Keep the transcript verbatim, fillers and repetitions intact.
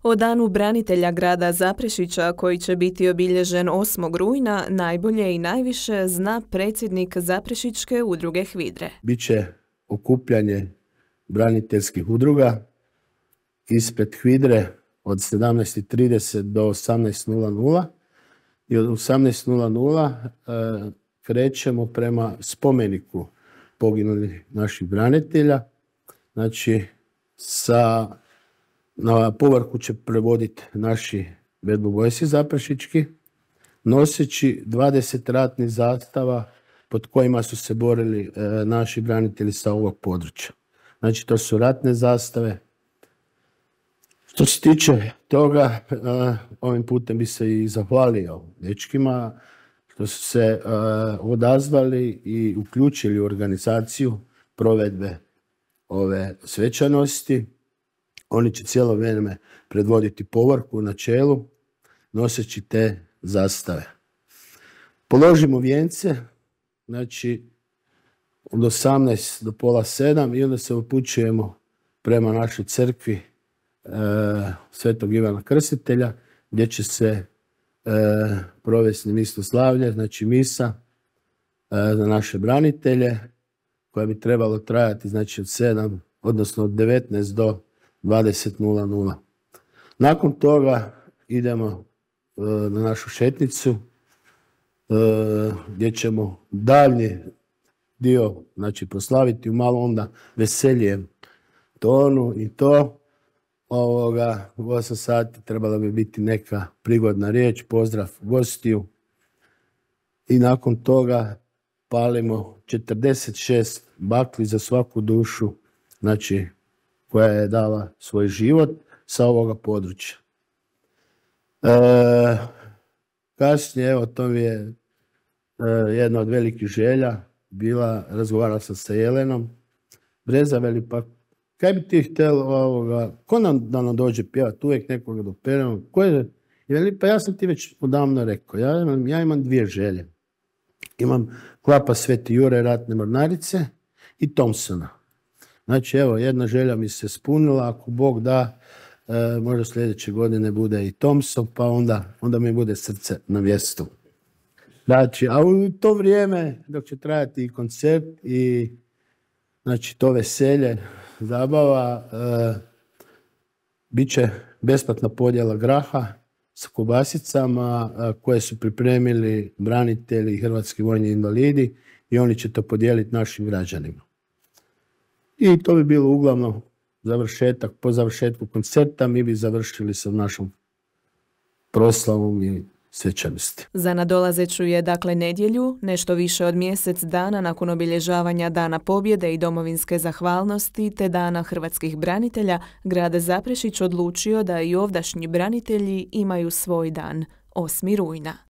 O danu branitelja grada Zaprešića, koji će biti obilježen osmog rujna, najbolje i najviše zna predsjednik Zaprešićke udruge HVIDRA-e. Biće okupljanje braniteljskih udruga ispred HVIDRA-e od sedamnaest i trideset do osamnaest i od osamnaest e, krećemo prema spomeniku poginulih naših branitelja. Znači, sa, na povorku će prevoditi naši Bad Blue Boysi zaprešički, noseći dvadeset ratnih zastava pod kojima su se borili e, naši branitelji sa ovog područja. Znači, to su ratne zastave. Što se tiče toga, e, ovim putem bi se i zahvalio dečkima što su se uh, odazvali i uključili u organizaciju provedbe ove svečanosti. Oni će cijelo vrijeme predvoditi povorku na čelu, noseći te zastave. Položimo vijence, znači od osamnaest do pola sedam i onda se upućujemo prema našoj crkvi uh, Svetog Ivana Krstitelja, gdje će se E, provesti misoslavlje, znači misa e, za naše branitelje, koja bi trebalo trajati znači od sedam, odnosno od devetnaest do dvadeset. Nakon toga idemo e, na našu šetnicu e, gdje ćemo daljnji dio znači proslaviti u malo onda veselijem tonu i to. Ovoga, u osam sati trebala bi biti neka prigodna riječ, pozdrav gostiju i nakon toga palimo četrdeset šest bakli za svaku dušu, znači koja je dala svoj život sa ovoga područja. E, kasnije, evo, to mi je e, jedna od velikih želja bila, razgovarala sam sa Jelenom Breza, veli pa kaj bi ti htjela ovoga, ko nam da nam dođe pjevati, uvijek nekoga doperemo, ko je, i veli, pa ja sam ti već odavno rekao, ja imam, ja imam dvije želje. Imam Klapa Sveti Jure ratne mornarice i Thompsona. Znači, evo, jedna želja mi se ispunila, ako Bog da, e, možda sljedeće godine bude i Thompson, pa onda, onda mi bude srce na mjestu. Znači, a u to vrijeme, dok će trajati i koncert i znači to veselje, zabava, e, bit će besplatna podjela graha sa kobasicama e, koje su pripremili branitelji i hrvatski vojni invalidi i oni će to podijeliti našim građanima. I to bi bilo uglavnom završetak. Po završetku koncerta mi bi završili sa našom proslavom i svečanosti. Za nadolazeću je dakle nedjelju, nešto više od mjesec dana nakon obilježavanja Dana pobjede i domovinske zahvalnosti te Dana hrvatskih branitelja, grad Zaprešić odlučio da i ovdašnji branitelji imaju svoj dan, osmi rujna.